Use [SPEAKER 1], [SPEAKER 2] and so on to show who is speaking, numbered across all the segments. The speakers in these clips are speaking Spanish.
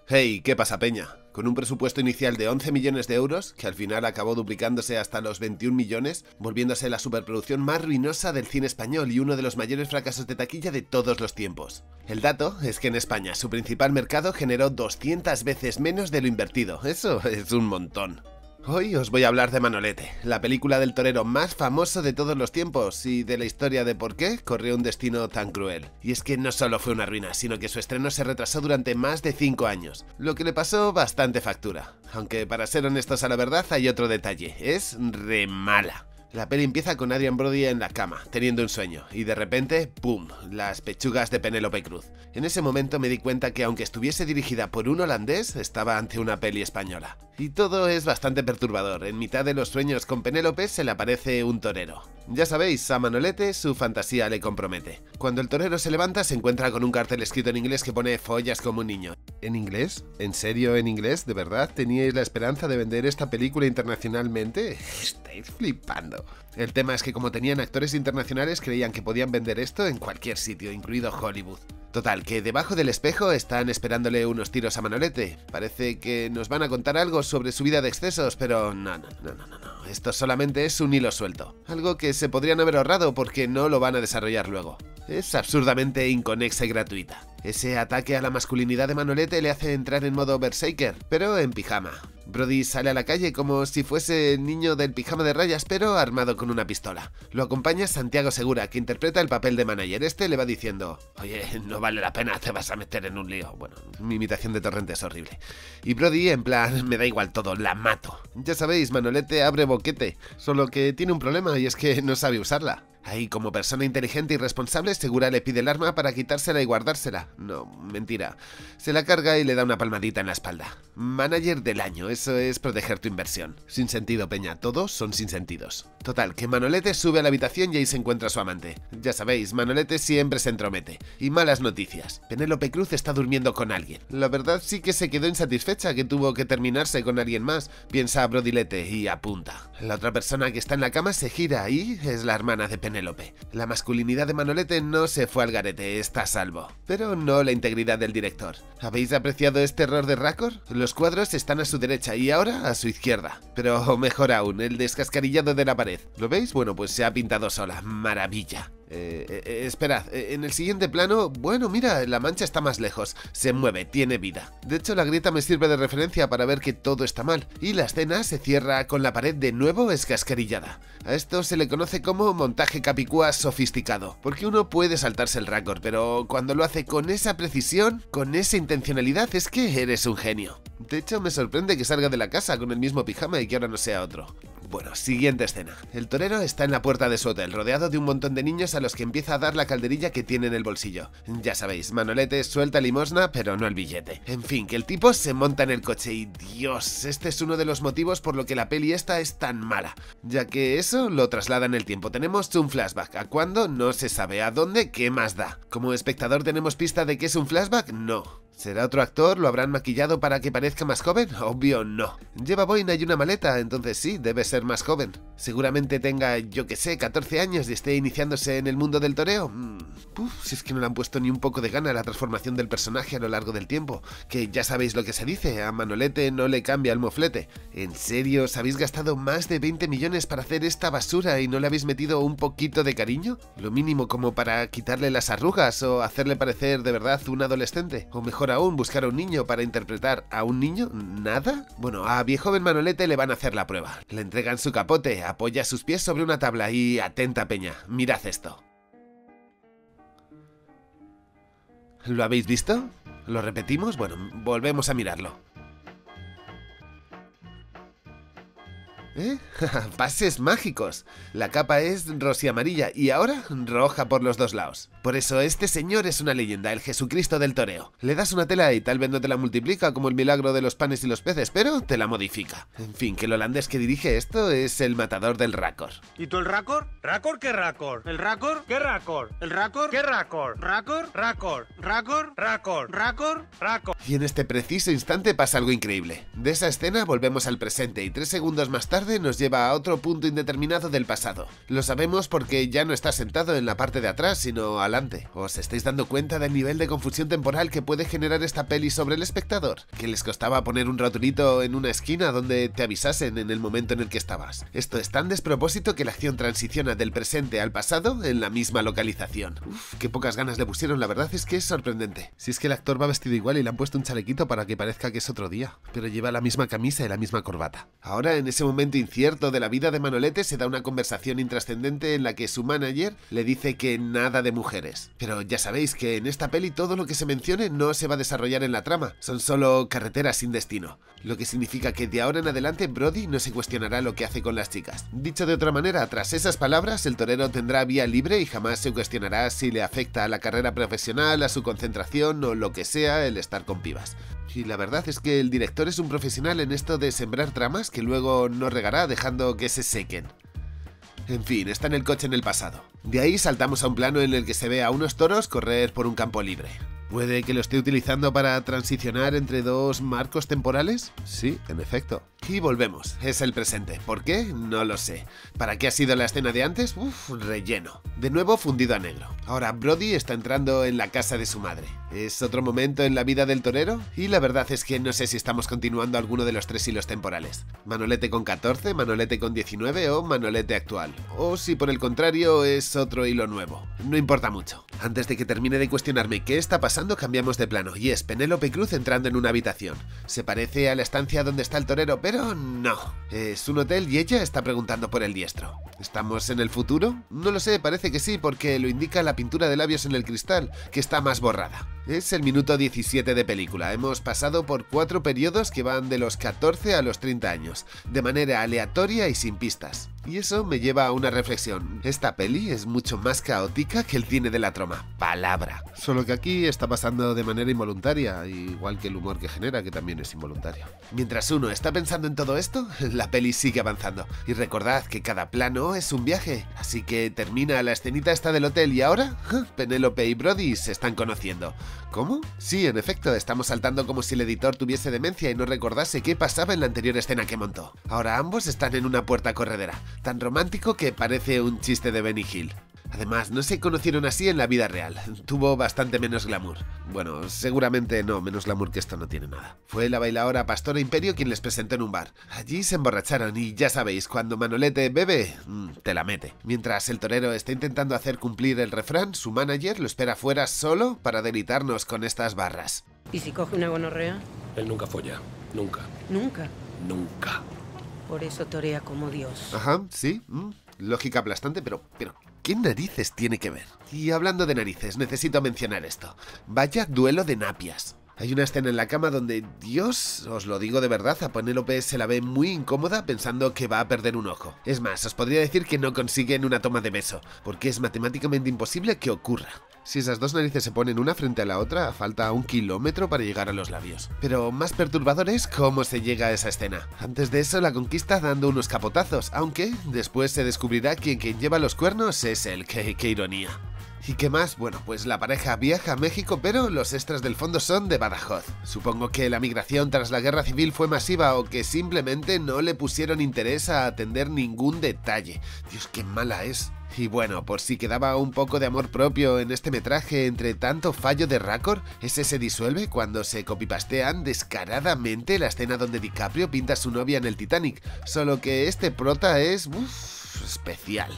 [SPEAKER 1] Hey, ¿qué pasa, peña? Con un presupuesto inicial de 11 millones de euros, que al final acabó duplicándose hasta los 21 millones, volviéndose la superproducción más ruinosa del cine español y uno de los mayores fracasos de taquilla de todos los tiempos. El dato es que en España su principal mercado generó 200 veces menos de lo invertido. Eso es un montón. Hoy os voy a hablar de Manolete, la película del torero más famoso de todos los tiempos y de la historia de por qué corrió un destino tan cruel. Y es que no solo fue una ruina, sino que su estreno se retrasó durante más de 5 años, lo que le pasó bastante factura. Aunque para ser honestos a la verdad hay otro detalle, es re mala. La peli empieza con Adrien Brody en la cama, teniendo un sueño, y de repente, ¡pum!, las pechugas de Penélope Cruz. En ese momento me di cuenta que aunque estuviese dirigida por un holandés, estaba ante una peli española. Y todo es bastante perturbador. En mitad de los sueños con Penélope se le aparece un torero. Ya sabéis, a Manolete su fantasía le compromete. Cuando el torero se levanta se encuentra con un cartel escrito en inglés que pone "follas como un niño". ¿En inglés? ¿En serio en inglés? ¿De verdad teníais la esperanza de vender esta película internacionalmente? Estáis flipando. El tema es que como tenían actores internacionales creían que podían vender esto en cualquier sitio, incluido Hollywood. Total, que debajo del espejo están esperándole unos tiros a Manolete. Parece que nos van a contar algo sobre su vida de excesos, pero no. Esto solamente es un hilo suelto. Algo que se podrían haber ahorrado porque no lo van a desarrollar luego. Es absurdamente inconexa y gratuita. Ese ataque a la masculinidad de Manolete le hace entrar en modo berserker, pero en pijama. Brody sale a la calle como si fuese el niño del pijama de rayas, pero armado con una pistola. Lo acompaña Santiago Segura, que interpreta el papel de manager. Este le va diciendo: "Oye, no vale la pena, te vas a meter en un lío". Bueno, mi imitación de Torrente es horrible. Y Brody, en plan, me da igual todo, la mato. Ya sabéis, Manolete abre boquete, solo que tiene un problema y es que no sabe usarla. Ahí, como persona inteligente y responsable, Segura le pide el arma para quitársela y guardársela. No, mentira. Se la carga y le da una palmadita en la espalda. Manager del año, eso es proteger tu inversión. Sin sentido, peña, todos son sin sentidos. Total, que Manolete sube a la habitación y ahí se encuentra a su amante. Ya sabéis, Manolete siempre se entromete. Y malas noticias. Penélope Cruz está durmiendo con alguien. La verdad sí que se quedó insatisfecha que tuvo que terminarse con alguien más, piensa Brodilete y apunta. La otra persona que está en la cama se gira y es la hermana de Penélope. La masculinidad de Manolete no se fue al garete, está a salvo. Pero no la integridad del director. ¿Habéis apreciado este error de Raccord? Los cuadros están a su derecha y ahora a su izquierda. Pero mejor aún, el descascarillado de la pared. ¿Lo veis? Bueno, pues se ha pintado sola. Maravilla. Esperad, en el siguiente plano, bueno, mira, la mancha está más lejos, se mueve, tiene vida. De hecho, la grieta me sirve de referencia para ver que todo está mal, y la escena se cierra con la pared de nuevo escascarillada. A esto se le conoce como montaje capicúa sofisticado, porque uno puede saltarse el Raccord, pero cuando lo hace con esa precisión, con esa intencionalidad, es que eres un genio. De hecho, me sorprende que salga de la casa con el mismo pijama y que ahora no sea otro. Bueno, siguiente escena. El torero está en la puerta de su hotel, rodeado de un montón de niños a los que empieza a dar la calderilla que tiene en el bolsillo. Ya sabéis, Manolete suelta limosna, pero no el billete. En fin, que el tipo se monta en el coche y Dios, este es uno de los motivos por lo que la peli esta es tan mala. Ya que eso lo traslada en el tiempo. Tenemos un flashback. ¿A cuándo? No se sabe. ¿A dónde? ¿Qué más da? ¿Como espectador tenemos pista de que es un flashback? No. ¿Será otro actor? ¿Lo habrán maquillado para que parezca más joven? Obvio no. Lleva boina y una maleta, entonces sí, debe ser más joven. Seguramente tenga, yo que sé, 14 años y esté iniciándose en el mundo del toreo. Si es que no le han puesto ni un poco de gana a la transformación del personaje a lo largo del tiempo. Que ya sabéis lo que se dice, a Manolete no le cambia el moflete. ¿En serio os habéis gastado más de 20 millones para hacer esta basura y no le habéis metido un poquito de cariño? Lo mínimo como para quitarle las arrugas o hacerle parecer de verdad un adolescente. O mejor aún, buscar a un niño para interpretar a un niño. ¿Nada? Bueno, a viejoven Manolete le van a hacer la prueba. Le entregan su capote, apoya sus pies sobre una tabla y atenta peña, mirad esto. ¿Lo habéis visto? ¿Lo repetimos? Bueno, volvemos a mirarlo. Pases mágicos. La capa es rosiamarilla y ahora roja por los dos lados. Por eso este señor es una leyenda, el Jesucristo del toreo. Le das una tela y tal vez no te la multiplica como el milagro de los panes y los peces, pero te la modifica. En fin, que el holandés que dirige esto es el matador del Raccord.
[SPEAKER 2] ¿Y tú el Raccord? ¿Raccord qué Raccord? ¿El Raccord? ¿Qué Raccord? ¿El Raccord? ¿Qué Raccord? ¿Raccord? ¿Raccord? ¿Raccord? ¿Raccord? ¿Raccord? ¿Raccord?
[SPEAKER 1] Y en este preciso instante pasa algo increíble. De esa escena volvemos al presente y 3 segundos más tarde tarde nos lleva a otro punto indeterminado del pasado. Lo sabemos porque ya no está sentado en la parte de atrás, sino alante. ¿Os estáis dando cuenta del nivel de confusión temporal que puede generar esta peli sobre el espectador? Que les costaba poner un rotulito en una esquina donde te avisasen en el momento en el que estabas. Esto es tan despropósito que la acción transiciona del presente al pasado en la misma localización. Uf, qué pocas ganas le pusieron, la verdad es que es sorprendente. Si es que el actor va vestido igual y le han puesto un chalequito para que parezca que es otro día, pero lleva la misma camisa y la misma corbata. Ahora, en ese momento incierto de la vida de Manolete, se da una conversación intrascendente en la que su manager le dice que nada de mujeres. Pero ya sabéis que en esta peli todo lo que se mencione no se va a desarrollar en la trama, son solo carreteras sin destino, lo que significa que de ahora en adelante Brody no se cuestionará lo que hace con las chicas. Dicho de otra manera, tras esas palabras, el torero tendrá vía libre y jamás se cuestionará si le afecta a la carrera profesional, a su concentración o lo que sea el estar con pibas. Y la verdad es que el director es un profesional en esto de sembrar tramas que luego no regará dejando que se sequen. En fin, está en el coche en el pasado. De ahí saltamos a un plano en el que se ve a unos toros correr por un campo libre. ¿Puede que lo esté utilizando para transicionar entre dos marcos temporales? Sí, en efecto. Y volvemos, es el presente. ¿Por qué? No lo sé. ¿Para qué ha sido la escena de antes? Relleno. De nuevo fundido a negro. Ahora Brody está entrando en la casa de su madre. ¿Es otro momento en la vida del torero? Y la verdad es que no sé si estamos continuando alguno de los tres hilos temporales. Manolete con 14, Manolete con 19 o Manolete actual. O si por el contrario es otro hilo nuevo. No importa mucho. Antes de que termine de cuestionarme qué está pasando, cambiamos de plano y es Penélope Cruz entrando en una habitación. Se parece a la estancia donde está el torero, pero no. Es un hotel y ella está preguntando por el diestro. ¿Estamos en el futuro? No lo sé, parece que sí, porque lo indica la pintura de labios en el cristal, que está más borrada. Es el minuto 17 de película. Hemos pasado por 4 periodos que van de los 14 a los 30 años, de manera aleatoria y sin pistas. Y eso me lleva a una reflexión. Esta peli es mucho más caótica que el cine de la troma. Palabra. Solo que aquí está pasando de manera involuntaria, igual que el humor que genera, que también es involuntario. Mientras uno está pensando en todo esto, la peli sigue avanzando. Y recordad que cada plano es un viaje. Así que termina la escenita esta del hotel y ahora Penélope y Brody se están conociendo. ¿Cómo? Sí, en efecto, estamos saltando como si el editor tuviese demencia y no recordase qué pasaba en la anterior escena que montó. Ahora ambos están en una puerta corredera, tan romántico que parece un chiste de Benny Hill. Además, no se conocieron así en la vida real. Tuvo bastante menos glamour. Bueno, seguramente no, menos glamour que esto no tiene nada. Fue la bailaora Pastora Imperio quien les presentó en un bar. Allí se emborracharon y ya sabéis, cuando Manolete bebe, te la mete. Mientras el torero está intentando hacer cumplir el refrán, su manager lo espera fuera solo para deleitarnos con estas barras.
[SPEAKER 3] ¿Y si coge una gonorrea?
[SPEAKER 4] Él nunca folla. Nunca.
[SPEAKER 3] Nunca.
[SPEAKER 4] Nunca.
[SPEAKER 3] Por eso torea como Dios.
[SPEAKER 1] Ajá, sí. Lógica aplastante, pero ¿qué narices tiene que ver? Y hablando de narices, necesito mencionar esto. Vaya duelo de napias. Hay una escena en la cama donde, Dios, os lo digo de verdad, a Penélope se la ve muy incómoda pensando que va a perder un ojo. Es más, os podría decir que no consiguen una toma de beso, porque es matemáticamente imposible que ocurra. Si esas dos narices se ponen una frente a la otra, falta 1 kilómetro para llegar a los labios. Pero más perturbador es cómo se llega a esa escena. Antes de eso la conquista dando unos capotazos, aunque después se descubrirá que quien lleva los cuernos es él. ¡Qué ironía! ¿Y qué más? Bueno, pues la pareja viaja a México, pero los extras del fondo son de Badajoz. Supongo que la migración tras la guerra civil fue masiva o que simplemente no le pusieron interés a atender ningún detalle. Dios, qué mala es. Y bueno, por si quedaba un poco de amor propio en este metraje entre tanto fallo de Raccord, ese se disuelve cuando se copipastean descaradamente la escena donde DiCaprio pinta a su novia en el Titanic, solo que este prota es especial.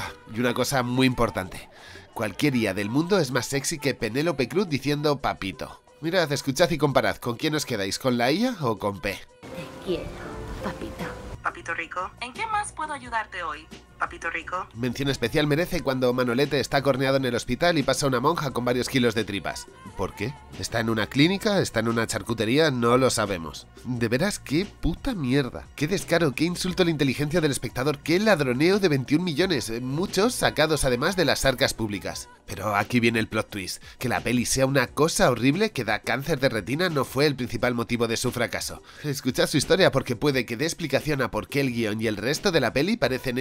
[SPEAKER 1] Y una cosa muy importante. Cualquier IA del mundo es más sexy que Penélope Cruz diciendo papito. Mirad, escuchad y comparad, ¿con quién os quedáis? ¿Con la IA o con P?
[SPEAKER 5] Te quiero, papito.
[SPEAKER 6] Papito rico, ¿en qué más puedo ayudarte hoy? Papito rico.
[SPEAKER 1] Mención especial merece cuando Manolete está corneado en el hospital y pasa una monja con varios kilos de tripas. ¿Por qué? ¿Está en una clínica? ¿Está en una charcutería? No lo sabemos. De veras, qué puta mierda. Qué descaro, qué insulto a la inteligencia del espectador, qué ladroneo de 21 millones, muchos sacados además de las arcas públicas. Pero aquí viene el plot twist. Que la peli sea una cosa horrible que da cáncer de retina no fue el principal motivo de su fracaso. Escuchad su historia porque puede que dé explicación a por qué el guión y el resto de la peli parecen hechos tras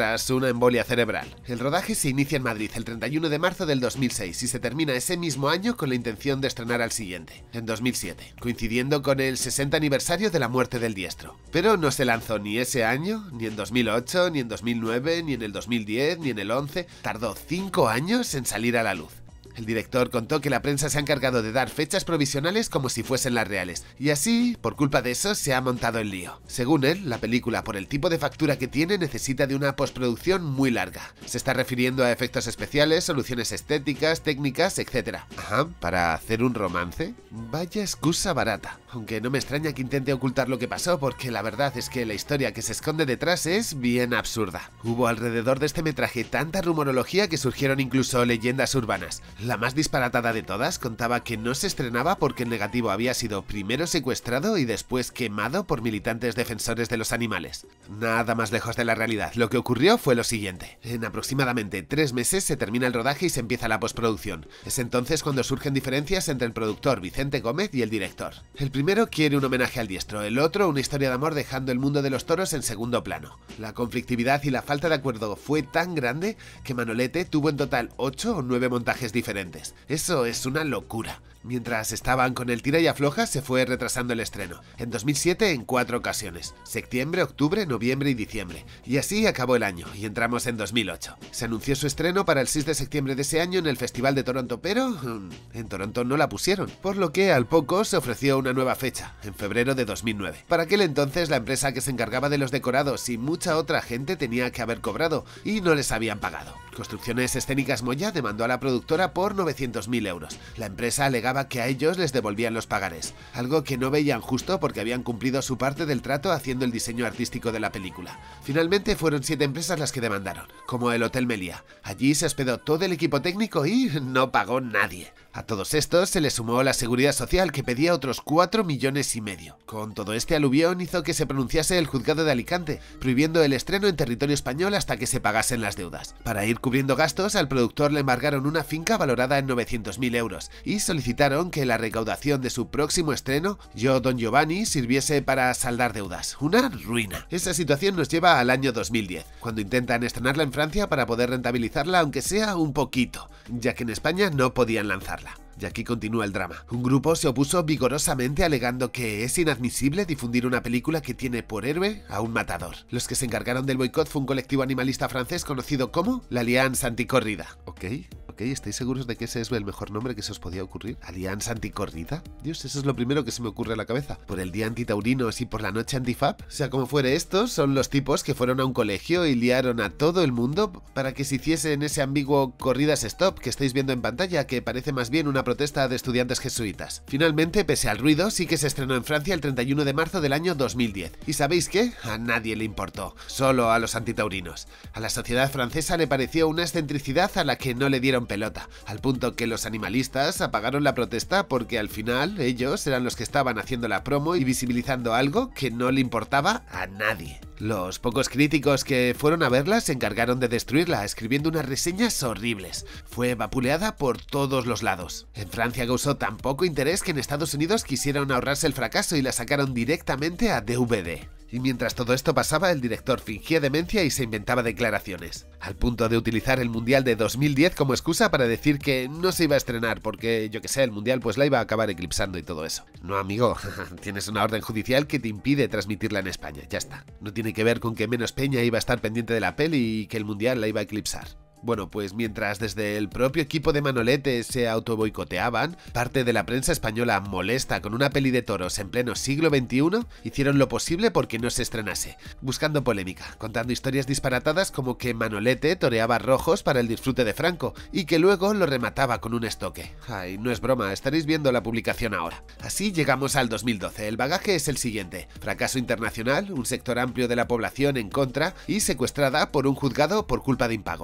[SPEAKER 1] tras una embolia cerebral. El rodaje se inicia en Madrid el 31 de marzo del 2006 y se termina ese mismo año con la intención de estrenar al siguiente, en 2007, coincidiendo con el 60 aniversario de la muerte del diestro. Pero no se lanzó ni ese año, ni en 2008, ni en 2009, ni en el 2010, ni en el 11. Tardó 5 años en salir a la luz. El director contó que la prensa se ha encargado de dar fechas provisionales como si fuesen las reales, y así, por culpa de eso, se ha montado el lío. Según él, la película, por el tipo de factura que tiene, necesita de una postproducción muy larga. Se está refiriendo a efectos especiales, soluciones estéticas, técnicas, etc. Ajá, ¿para hacer un romance? Vaya excusa barata. Aunque no me extraña que intente ocultar lo que pasó, porque la verdad es que la historia que se esconde detrás es bien absurda. Hubo alrededor de este metraje tanta rumorología que surgieron incluso leyendas urbanas. La más disparatada de todas contaba que no se estrenaba porque el negativo había sido primero secuestrado y después quemado por militantes defensores de los animales. Nada más lejos de la realidad. Lo que ocurrió fue lo siguiente. En aproximadamente 3 meses se termina el rodaje y se empieza la postproducción. Es entonces cuando surgen diferencias entre el productor Vicente Gómez y el director. El primero quiere un homenaje al diestro, el otro una historia de amor dejando el mundo de los toros en segundo plano. La conflictividad y la falta de acuerdo fue tan grande que Manolete tuvo en total 8 o 9 montajes diferentes. Eso es una locura. Mientras estaban con el tira y afloja, se fue retrasando el estreno. En 2007 en 4 ocasiones. Septiembre, octubre, noviembre y diciembre. Y así acabó el año, y entramos en 2008. Se anunció su estreno para el 6 de septiembre de ese año en el Festival de Toronto, pero en Toronto no la pusieron. Por lo que al poco se ofreció una nueva fecha, en febrero de 2009. Para aquel entonces la empresa que se encargaba de los decorados y mucha otra gente tenía que haber cobrado, y no les habían pagado. Construcciones Escénicas Moya demandó a la productora por 900.000 euros. La empresa alegaba que a ellos les devolvían los pagares, algo que no veían justo porque habían cumplido su parte del trato haciendo el diseño artístico de la película. Finalmente fueron 7 empresas las que demandaron, como el Hotel Meliá. Allí se hospedó todo el equipo técnico y no pagó nadie. A todos estos se les sumó la Seguridad Social, que pedía otros 4,5 millones. Con todo este aluvión hizo que se pronunciase el juzgado de Alicante, prohibiendo el estreno en territorio español hasta que se pagasen las deudas. Para ir cubriendo gastos, al productor le embargaron una finca valorada en 900.000 euros y solicitaron que la recaudación de su próximo estreno, Yo, Don Giovanni, sirviese para saldar deudas. Una ruina. Esa situación nos lleva al año 2010, cuando intentan estrenarla en Francia para poder rentabilizarla aunque sea un poquito, ya que en España no podían lanzarla. Y aquí continúa el drama. Un grupo se opuso vigorosamente alegando que es inadmisible difundir una película que tiene por héroe a un matador. Los que se encargaron del boicot fue un colectivo animalista francés conocido como la Alianza Anticorrida. Ok, ¿estáis seguros de que ese es el mejor nombre que se os podía ocurrir? ¿Alianza Anticorrida? Dios, eso es lo primero que se me ocurre a la cabeza. ¿Por el día antitaurinos y por la noche antifab? Sea como fuere, estos son los tipos que fueron a un colegio y liaron a todo el mundo para que se hiciese en ese ambiguo corridas stop que estáis viendo en pantalla, que parece más bien una protesta de estudiantes jesuitas. Finalmente, pese al ruido, sí que se estrenó en Francia el 31 de marzo del año 2010. ¿Y sabéis qué? A nadie le importó, solo a los antitaurinos. A la sociedad francesa le pareció una excentricidad a la que no le dieron pelota, al punto que los animalistas apagaron la protesta porque al final ellos eran los que estaban haciendo la promo y visibilizando algo que no le importaba a nadie. Los pocos críticos que fueron a verla se encargaron de destruirla, escribiendo unas reseñas horribles. Fue vapuleada por todos los lados. En Francia causó tan poco interés que en Estados Unidos quisieron ahorrarse el fracaso y la sacaron directamente a DVD. Y mientras todo esto pasaba, el director fingía demencia y se inventaba declaraciones, al punto de utilizar el Mundial de 2010 como excusa para decir que no se iba a estrenar porque, yo que sé, el Mundial pues la iba a acabar eclipsando y todo eso. No, amigo, tienes una orden judicial que te impide transmitirla en España, ya está. No tiene que ver con que menos peña iba a estar pendiente de la peli y que el Mundial la iba a eclipsar. Bueno, pues mientras desde el propio equipo de Manolete se autoboicoteaban, parte de la prensa española molesta con una peli de toros en pleno siglo XXI, hicieron lo posible porque no se estrenase, buscando polémica, contando historias disparatadas como que Manolete toreaba rojos para el disfrute de Franco y que luego lo remataba con un estoque. Ay, no es broma, estaréis viendo la publicación ahora. Así llegamos al 2012, el bagaje es el siguiente: fracaso internacional, un sector amplio de la población en contra y secuestrada por un juzgado por culpa de impagos. ¿Cómo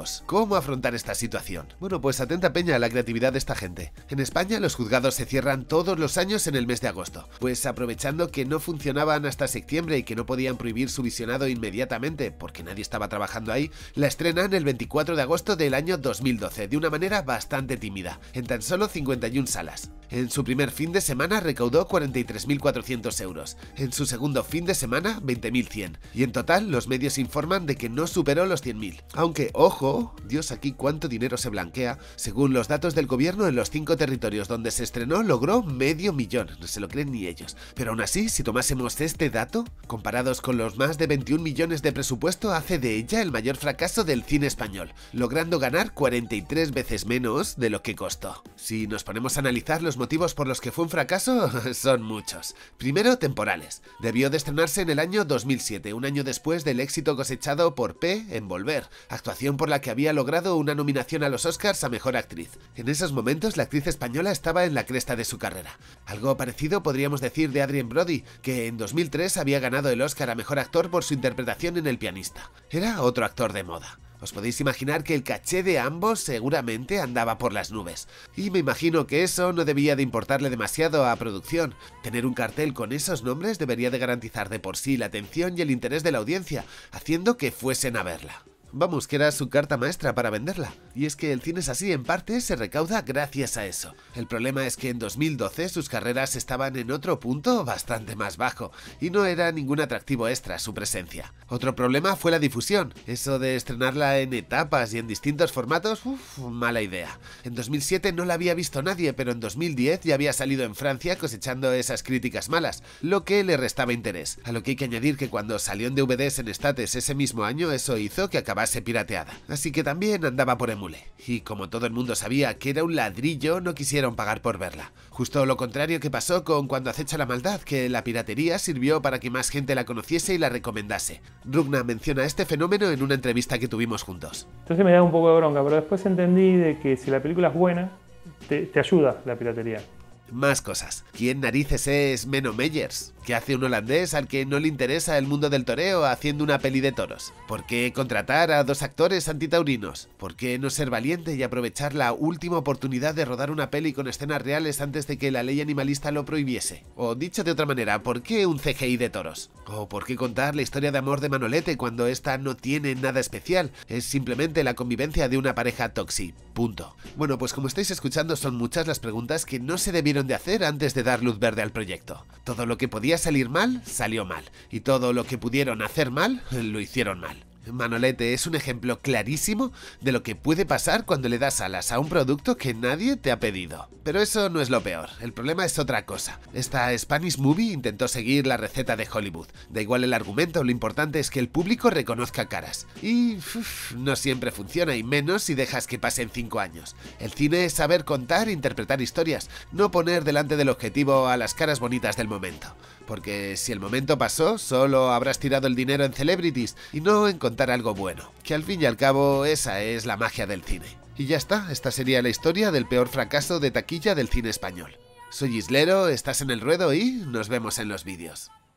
[SPEAKER 1] cómo afrontar esta situación. Bueno, pues atenta peña a la creatividad de esta gente. En España los juzgados se cierran todos los años en el mes de agosto, pues aprovechando que no funcionaban hasta septiembre y que no podían prohibir su visionado inmediatamente porque nadie estaba trabajando ahí, la estrenan el 24 de agosto del año 2012 de una manera bastante tímida, en tan solo 51 salas. En su primer fin de semana recaudó 43.400 euros, en su segundo fin de semana 20.100, y en total los medios informan de que no superó los 100.000. Aunque, ojo, Dios, aquí cuánto dinero se blanquea, según los datos del gobierno en los 5 territorios donde se estrenó logró $500.000, no se lo creen ni ellos. Pero aún así, si tomásemos este dato, comparados con los más de 21 millones de presupuesto, hace de ella el mayor fracaso del cine español, logrando ganar 43 veces menos de lo que costó. Si nos ponemos a analizar los motivos por los que fue un fracaso, son muchos. Primero, temporales. Debió de estrenarse en el año 2007, un año después del éxito cosechado por P en Volver, actuación por la que había logrado una nominación a los Oscars a Mejor Actriz. En esos momentos la actriz española estaba en la cresta de su carrera. Algo parecido podríamos decir de Adrien Brody, que en 2003 había ganado el Oscar a Mejor Actor por su interpretación en El pianista. Era otro actor de moda. Os podéis imaginar que el caché de ambos seguramente andaba por las nubes. Y me imagino que eso no debía de importarle demasiado a producción. Tener un cartel con esos nombres debería de garantizar de por sí la atención y el interés de la audiencia, haciendo que fuesen a verla. Vamos, que era su carta maestra para venderla. Y es que el cine es así, en parte se recauda gracias a eso. El problema es que en 2012 sus carreras estaban en otro punto bastante más bajo, y no era ningún atractivo extra su presencia. Otro problema fue la difusión. Eso de estrenarla en etapas y en distintos formatos, mala idea. En 2007 no la había visto nadie, pero en 2010 ya había salido en Francia cosechando esas críticas malas, lo que le restaba interés. A lo que hay que añadir que cuando salió en DVDs en States ese mismo año, eso hizo que acabase pirateada, así que también andaba por emule, y como todo el mundo sabía que era un ladrillo, no quisieron pagar por verla. Justo lo contrario que pasó con Cuando acecha la maldad, que la piratería sirvió para que más gente la conociese y la recomendase. Rugna menciona este fenómeno en una entrevista que tuvimos juntos.
[SPEAKER 7] Entonces me da un poco de bronca, pero después entendí de que si la película es buena, te ayuda la piratería.
[SPEAKER 1] Más cosas. ¿Quién narices es Menno Meyers? ¿Qué hace un holandés al que no le interesa el mundo del toreo haciendo una peli de toros? ¿Por qué contratar a 2 actores antitaurinos? ¿Por qué no ser valiente y aprovechar la última oportunidad de rodar una peli con escenas reales antes de que la ley animalista lo prohibiese? O dicho de otra manera, ¿por qué un CGI de toros? ¿O por qué contar la historia de amor de Manolete cuando esta no tiene nada especial? Es simplemente la convivencia de una pareja tóxica. Punto. Bueno, pues como estáis escuchando, son muchas las preguntas que no se debieron de hacer antes de dar luz verde al proyecto. Todo lo que podía salir mal, salió mal. Y todo lo que pudieron hacer mal, lo hicieron mal. Manolete es un ejemplo clarísimo de lo que puede pasar cuando le das alas a un producto que nadie te ha pedido. Pero eso no es lo peor, el problema es otra cosa. Esta Spanish Movie intentó seguir la receta de Hollywood. Da igual el argumento, lo importante es que el público reconozca caras. Y no siempre funciona, y menos si dejas que pasen 5 años. El cine es saber contar e interpretar historias, no poner delante del objetivo a las caras bonitas del momento. Porque si el momento pasó, solo habrás tirado el dinero en celebrities y no en contar algo bueno, que al fin y al cabo esa es la magia del cine. Y ya está, esta sería la historia del peor fracaso de taquilla del cine español. Soy Islero, estás en El Ruedo y nos vemos en los vídeos.